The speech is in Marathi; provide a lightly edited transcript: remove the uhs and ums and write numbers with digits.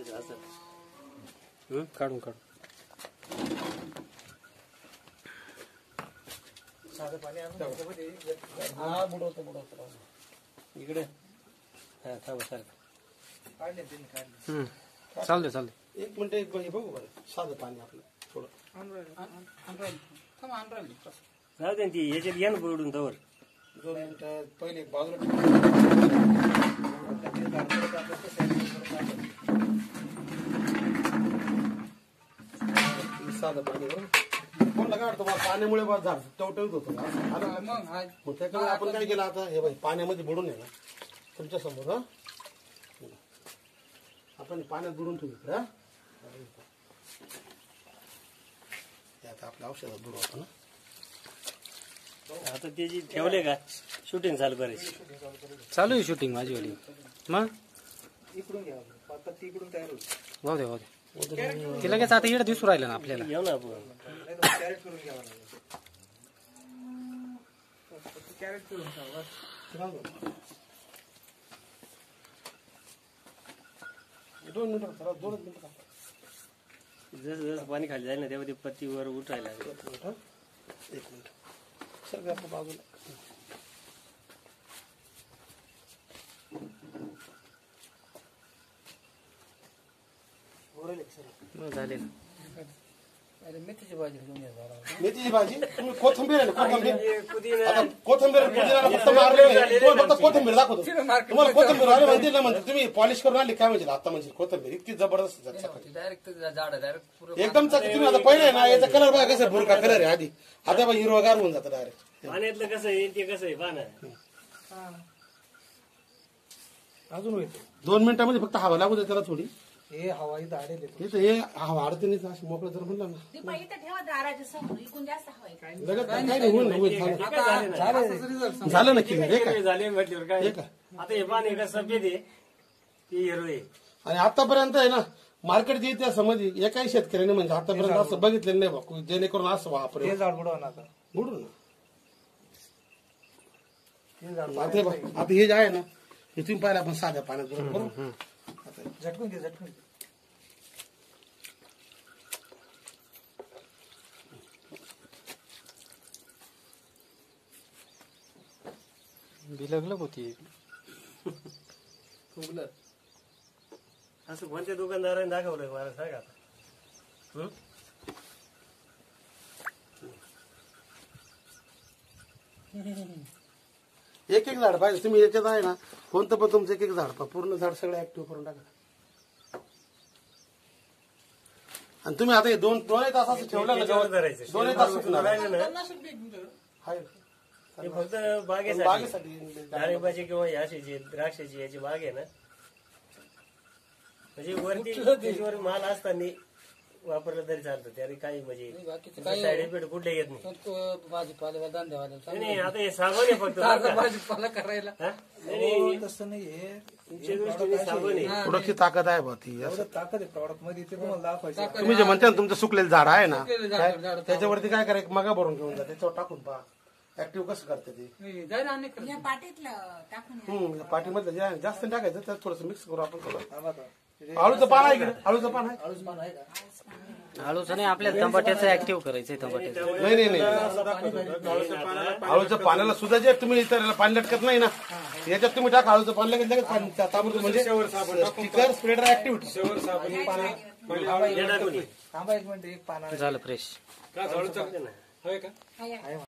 काढून काढून साधं पाणी हा बुडवतो इकडे हा थांबा सारखं काढले त्यांनी काढले. चालते एक मिनिट एक बघू बरं साधं पाणी आपलं थोडं जाऊ दे ती याच्यात घ्या ना बुडून तवर 2 मिनिटं पहिले एक बाजूला साधं पाणी बरं कोण काढतो पाण्यामुळे बा झाड टवटवीत होतं मग त्याच्यामुळे आपण काय केलं आता हे बाई पाण्यामध्ये बुडून आहे ना तुमच्या समोर हा आपण पाण्यात बुडून ठेवू आता आपल्या औषधात बुडवतो ना आता त्याची ठेवले का शूटिंग चालू करायची चालू आहे शूटिंग माझी वाली मग इकडून घ्या पत्ती इकडून तयार होईल जाऊ दे ते लगेच आता इकडे दिसू राहिलं ना आपल्याला घेऊ ना आपण कॅरेट करून घ्यावं लागेल कॅरेट करून ठेवा 2 मिनिटं चला 2 मिनिटं जसं जसं पाणी खाली जाईल ना तेव्हा ते पत्ती वर उठायला एक मिनिट सर आपल्या बाजूला झाले अरे मेथीची भाजी घेऊन या मेथीची भाजी तुम्ही कोथिंबीर आहे ना आता कोथिंबीर पुदिना फक्त मारले फक्त कोथिंबीर दाखवतो तुम्हाला कोथिंबीर आले म्हणते ना म्हणते तुम्ही पॉलिश करून आली काय म्हणजे आता म्हणजे कोथिंबीर इतकी जबरदस्त डायरेक्ट झाड डायरेक्ट एकदम तुम्ही आता पहिले ना याचा कलर बघा कसं भुरका कलर आहे आधी आता बघा हिरवागार होऊन जातं डायरेक्ट पाण्यातलं कसं आहे ते कसं आहे पाना अजून होईल 2 मिनिटांमध्ये फक्त हवा लागू दे त्याला थोडी हे हवा इथं आडेल हे हवा आडते नाही अशी मोकळं जर म्हणलं ना झालं ना क्लिअर झाले आता हे पाणी का सफेद आहे ते हिरव आहे आणि आतापर्यंत आहे ना मार्केटच्या इतिहासामध्ये एकाही शेतकऱ्याने म्हणजे आतापर्यंत असं बघितलेलं नाही बा जेणेकरून असं वापर बुडू ना आता हे जे आहे ना हे तुम्ही पाहिलं आपण साध्या पाण्यात बरोबर झटकून घे झटकून बिलगलं होती असं कोणत्या दुकानदाराने दाखवलं मला सांगा आता एक एक झाड पाहिजे तुम्ही याच्यात आहे ना कोणतं पण तुमचं एक एक झाड पूर्ण झाड सगळं ऍक्टिव्ह करून टाका आणि तुम्ही आता 2 तास असं ठेवलं ना 2 तास हे फक्त बागेसाठी डाळिंबाची किंवा याची द्राक्षाची याची बाग आहे ना म्हणजे वरती त्याच्यावर माल असताना वापरलं तरी चालतं त्याने काही म्हणजे साईड इफेक्ट कुठले येत नाही भाजीपाला नाही आता हे साबण आहे फक्त भाजीपाला करायला तसं नाही तुमच्या दृष्टीने साबण आहे थोडीशी ताकद आहे बा ती ताकद आहे प्रॉडक्ट मध्ये तुम्ही जे म्हणता ना तुमचं सुकलेलं झाड आहे ना त्याच्यावरती काय करा एक मगा भरून घेऊन जा त्याच्यावर टाकून पहा ऍक्टिव्ह कसं करते ते पाठीमधलं जे आहे जास्त टाकायचं त्यात थोडंसं मिक्स करू आपण आळूचं पान आहे इकडे आळूचं पान आहे आळूचं नाही आपल्या तंबाट्याचं ऍक्टिव्ह करायचंय तंबाट्याचं नाही आळूच्या पाण्याला सुद्धा जे तुम्ही इतर पाणी लटकत नाही ना याच्यात तुम्ही टाका आळूचं पाणी लगेच लगेच पाणी ताबडतोब म्हणजे स्टिकर स्प्रेडर ऍक्टिव्हिटी थांबा एक मिनिट एक पाना झालं फ्रेश